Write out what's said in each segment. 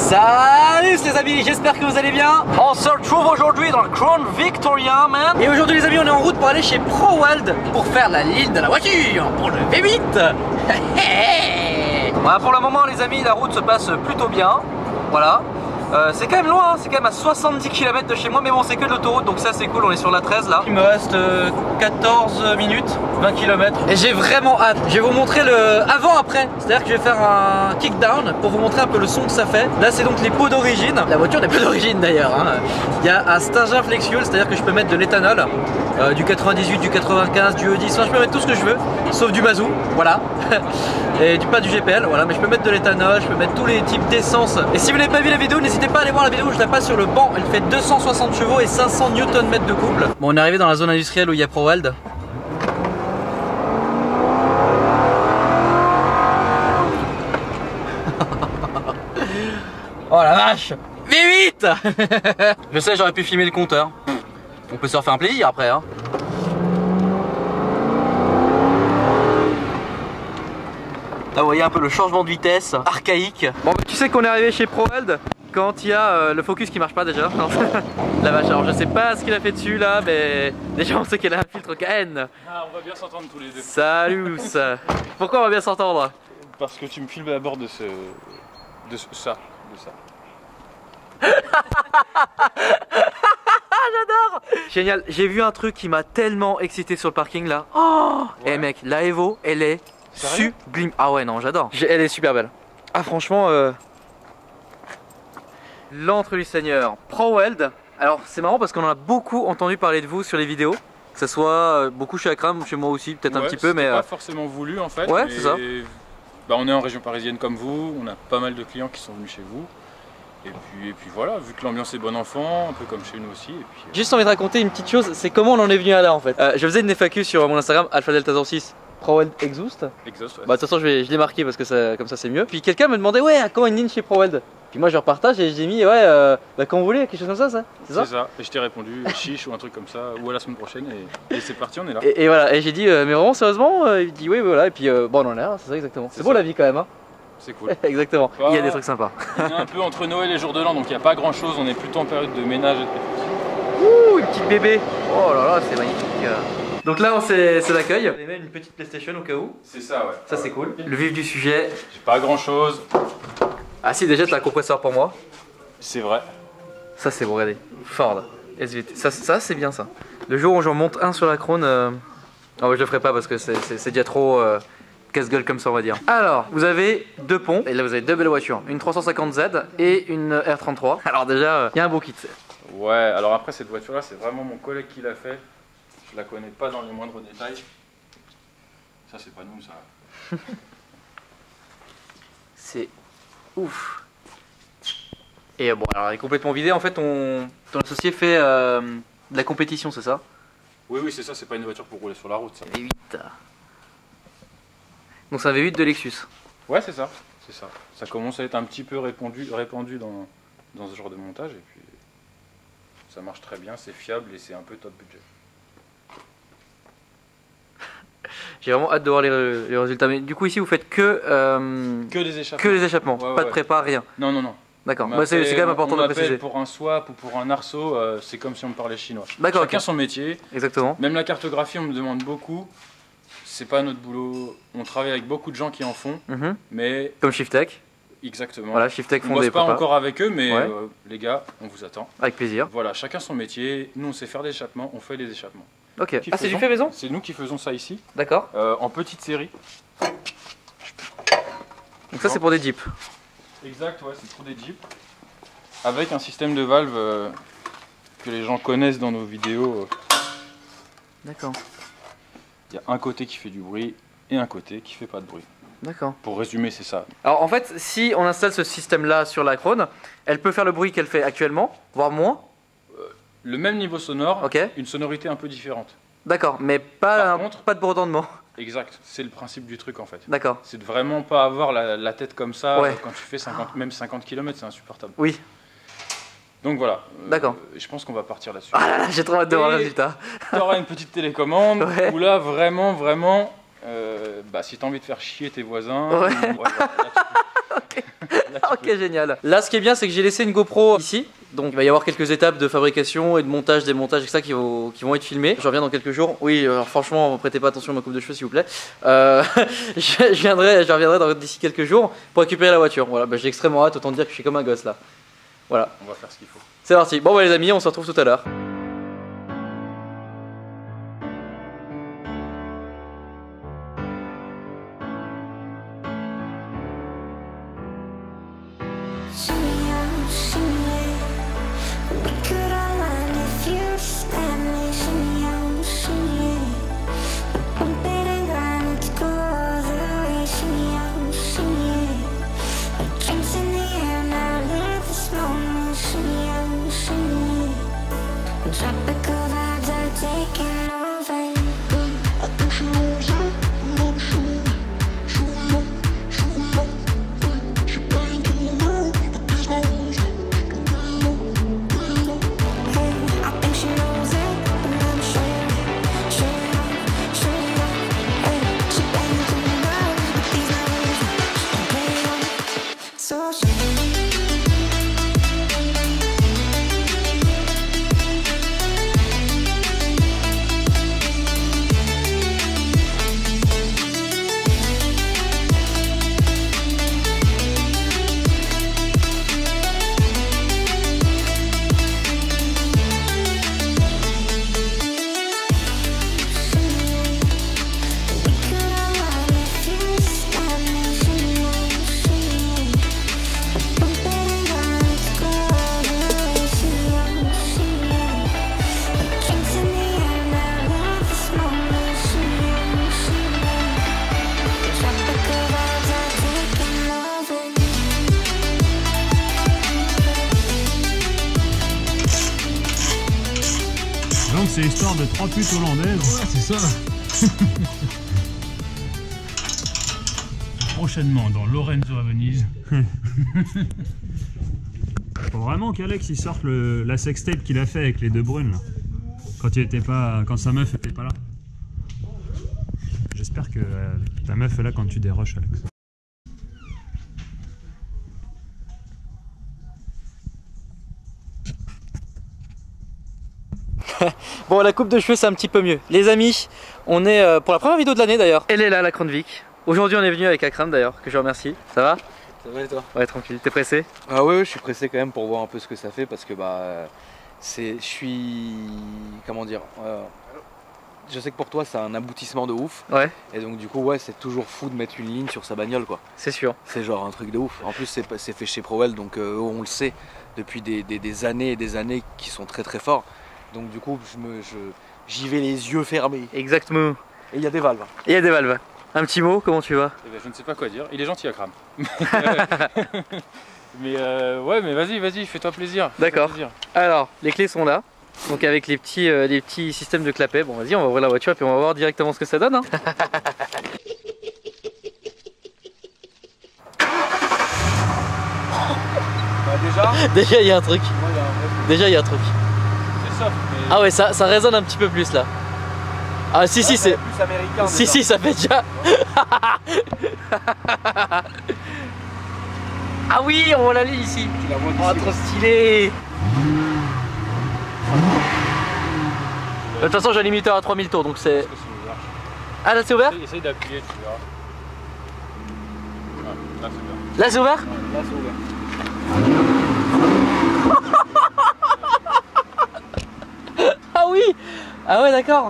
Salut les amis, j'espère que vous allez bien. On se retrouve aujourd'hui dans le Crown Victoria, man. Et aujourd'hui les amis, on est en route pour aller chez ProWorld pour faire la ligne de la voiture pour le V8. Voilà, pour le moment les amis, la route se passe plutôt bien. Voilà. C'est quand même loin, hein. C'est quand même à 70 km de chez moi, mais bon c'est que de l'autoroute donc ça c'est cool, on est sur la 13 là. Il me reste 14 minutes, 20 km et j'ai vraiment hâte. Je vais vous montrer le avant-après, c'est-à-dire que je vais faire un kickdown pour vous montrer un peu le son que ça fait. Là c'est donc les pots d'origine, la voiture n'est pas d'origine d'ailleurs, hein. Il y a un Stinger Flex Fuel, c'est-à-dire que je peux mettre de l'éthanol, du 98, du 95, du E10, enfin je peux mettre tout ce que je veux, sauf du mazout, voilà. Et pas du GPL, voilà, mais je peux mettre de l'éthanol, je peux mettre tous les types d'essence. Et si vous n'avez pas vu la vidéo, n'hésitez pas à aller voir la vidéo où je la passe sur le banc. Elle fait 260 chevaux et 500 Nm de couple. Bon, on est arrivé dans la zone industrielle où il y a ProWorld. Oh la vache, V8. Je sais, j'aurais pu filmer le compteur. On peut se refaire un plaisir après, hein. Là vous voyez un peu le changement de vitesse archaïque. Bon bah, tu sais qu'on est arrivé chez ProWorld quand il y a le focus qui marche pas déjà. La vache, alors je sais pas ce qu'il a fait dessus là, mais déjà on sait qu'elle a un filtre KN. Ah, on va bien s'entendre tous les deux. Salut. Pourquoi on va bien s'entendre? Parce que tu me filmes à bord de ça. J'adore. Génial, j'ai vu un truc qui m'a tellement excité sur le parking là. Oh ouais. Eh mec, la Evo elle est sublime. Ah ouais non j'adore. Elle est super belle. Ah franchement l'antre du Seigneur, ProWorld. Alors c'est marrant parce qu'on en a beaucoup entendu parler de vous sur les vidéos. Que ce soit beaucoup chez Akram, chez moi aussi, peut-être un petit peu, mais pas forcément voulu en fait. Ouais, c'est ça. Bah, on est en région parisienne comme vous, on a pas mal de clients qui sont venus chez vous. Et puis voilà, vu que l'ambiance est bon enfant, un peu comme chez nous aussi. Et puis, Juste envie de raconter une petite chose, c'est comment on en est venu à là en fait. Je faisais une FAQ sur mon Instagram, Alpha Delta 06. ProWorld Exhaust. Exhaust, ouais. Bah de toute façon je l'ai marqué parce que ça, comme ça c'est mieux. Puis quelqu'un me demandait ouais quand une ligne chez ProWorld. Puis moi je repartage et j'ai mis ouais bah quand vous voulez, quelque chose comme ça c'est ça. C'est ça, et je t'ai répondu chiche ou un truc comme ça, ou à la semaine prochaine et c'est parti, on est là. Et voilà, et j'ai dit mais vraiment sérieusement il dit oui voilà et puis bon on en est là, c'est ça exactement. C'est beau la vie quand même hein. C'est cool. Exactement, bah, il y a des trucs sympas. On est un peu entre Noël et jour de l'an donc il n'y a pas grand chose, on est plutôt en période de ménage et de préparation. Ouh une petite bébé. Oh là là c'est magnifique. Donc là c'est l'accueil. On a même une petite PlayStation au cas où. C'est ça ouais. Ça c'est cool. Le vif du sujet. J'ai pas grand chose. Ah si déjà t'as un compresseur pour moi. C'est vrai. Ça c'est bon, regardez. Ford SVT. Ça c'est bien ça. Le jour où j'en monte un sur la Crown, ah ouais, je le ferai pas parce que c'est déjà trop casse-gueule comme ça on va dire. Alors vous avez deux ponts et là vous avez deux belles voitures, une 350Z et une R33. Alors déjà il y a un beau kit. Ouais, alors après cette voiture là c'est vraiment mon collègue qui l'a fait. Je la connais pas dans les moindres détails. Ça c'est pas nous ça. C'est ouf. Et bon alors elle est complètement vidée en fait ton associé fait de la compétition c'est ça? Oui c'est ça, c'est pas une voiture pour rouler sur la route ça. V8. Donc c'est un V8 de Lexus. Ouais c'est ça, c'est ça. Ça commence à être un petit peu répandu dans ce genre de montage et puis ça marche très bien, c'est fiable et c'est un peu top budget. J'ai vraiment hâte de voir les résultats. Mais du coup ici vous faites que les échappements. Que les échappements, ouais, pas de prépa, rien. Non. D'accord, bah, c'est quand même important de préciser. Pour un swap ou pour un arceau, c'est comme si on parlait chinois. D'accord. Chacun son métier. Exactement. Même la cartographie, on me demande beaucoup. C'est pas notre boulot. On travaille avec beaucoup de gens qui en font, mais comme Shiftech. Exactement. Voilà, Shiftech font on bosse des pas prépas. encore avec eux, mais les gars, on vous attend. Avec plaisir. Voilà, chacun son métier. Nous, on sait faire des échappements, on fait des échappements. Ok. Ah, c'est du fait maison? C'est nous qui faisons ça ici. D'accord. En petite série. Donc ça, c'est pour des Jeeps. Exact, ouais, c'est pour des Jeeps. Avec un système de valve que les gens connaissent dans nos vidéos. D'accord. Il y a un côté qui fait du bruit et un côté qui fait pas de bruit. D'accord. Pour résumer, c'est ça. Alors en fait, si on installe ce système-là sur la Crown, elle peut faire le bruit qu'elle fait actuellement, voire moins. Le même niveau sonore, ok. Une sonorité un peu différente. D'accord, mais pas, contre, pas de bourdonnement. Exact, c'est le principe du truc en fait. D'accord. C'est de vraiment pas avoir la tête comme ça quand tu fais 50, même 50 km, c'est insupportable. Oui. Donc voilà. D'accord. Je pense qu'on va partir là-dessus. Ah là là, j'ai trop hâte de voir le résultat. Tu auras une petite télécommande où là vraiment, bah, si tu as envie de faire chier tes voisins, Ok, génial. Là, ce qui est bien, c'est que j'ai laissé une GoPro ici. Donc, il va y avoir quelques étapes de fabrication et de montage, démontage, etc. qui vont être filmées. Je reviens dans quelques jours. Oui, alors franchement, prêtez pas attention à ma coupe de cheveux, s'il vous plaît. Je reviendrai d'ici quelques jours pour récupérer la voiture. Voilà, bah, j'ai extrêmement hâte, autant dire que je suis comme un gosse là. Voilà. On va faire ce qu'il faut. C'est parti. Bon, bah, les amis, on se retrouve tout à l'heure. Donc c'est l'histoire de 3 putes hollandaises. Ouais, c'est ça. Prochainement dans Lorenzo à Venise. Faut vraiment qu'Alex il sorte la sextape qu'il a fait avec les deux brunes là. Quand sa meuf était pas là. J'espère que ta meuf est là quand tu déroches, Alex. Bon, la coupe de cheveux, c'est un petit peu mieux. Les amis, on est pour la première vidéo de l'année d'ailleurs. Elle est là, la Kronvik. Aujourd'hui, on est venu avec Akram d'ailleurs, que je remercie. Ça va? Ça va et toi? Ouais, tranquille. T'es pressé? Ah ouais, je suis pressé quand même pour voir un peu ce que ça fait parce que je suis, comment dire, je sais que pour toi c'est un aboutissement de ouf. Ouais. Et donc du coup ouais, c'est toujours fou de mettre une ligne sur sa bagnole quoi. C'est sûr. C'est genre un truc de ouf. En plus c'est fait chez Prowell, donc on le sait depuis des années et des années qui sont très très forts. Donc du coup j'y vais les yeux fermés. Exactement. Et il y a des valves. Et il y a des valves. Un petit mot, comment tu vas? Eh ben, je ne sais pas quoi dire. Il est gentil, Akram. Mais ouais, mais vas-y, fais-toi plaisir. D'accord. Alors, les clés sont là. Donc avec les petits systèmes de clapet. Bon, vas-y, on va ouvrir la voiture et puis on va voir directement ce que ça donne. Hein. Déjà, il y a un truc. Déjà, il y a un truc. C'est soft, mais... Ah ouais, ça résonne un petit peu plus là. Ah si, si, c'est plus américain. Si, ça fait déjà. Ah oui, on voit la ligne ici. Tu la vois Oh, d'ici, trop stylé. De toute façon, j'ai un limiteur à 3000 tours, donc c'est... Ah, là c'est ouvert? Essaye d'appuyer, tu verras. Ah, là c'est bien. Là c'est ouvert? Là c'est ouvert. Ah oui. Ah ouais, d'accord.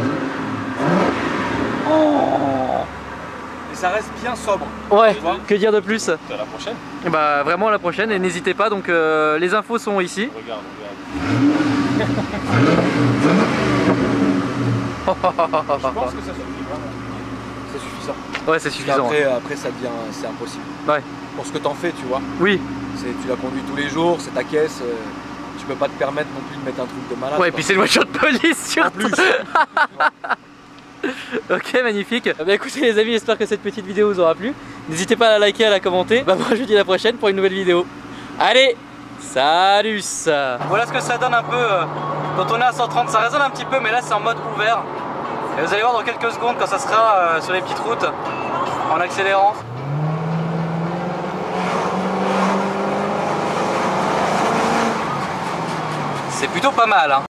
Oh. Et ça reste bien sobre. Ouais, que dire de plus? À la prochaine. Bah vraiment à la prochaine et n'hésitez pas, donc les infos sont ici. Regarde. Je pense que ça suffit vraiment. C'est suffisant. Ouais, c'est suffisant. Après ça devient, c'est impossible. Ouais. Pour ce que t'en fais, tu vois. Oui. Tu la conduis tous les jours, c'est ta caisse. Tu peux pas te permettre non plus de mettre un truc de malade. Ouais, et puis c'est une voiture de police surtout. En plus. Ok, magnifique. Bah écoutez les amis, j'espère que cette petite vidéo vous aura plu. N'hésitez pas à la liker, à la commenter. Bah moi je vous dis à la prochaine pour une nouvelle vidéo. Allez, salut. Voilà ce que ça donne un peu quand on est à 130. Ça résonne un petit peu, mais là c'est en mode ouvert. Et vous allez voir dans quelques secondes quand ça sera sur les petites routes en accélérant. C'est plutôt pas mal, hein.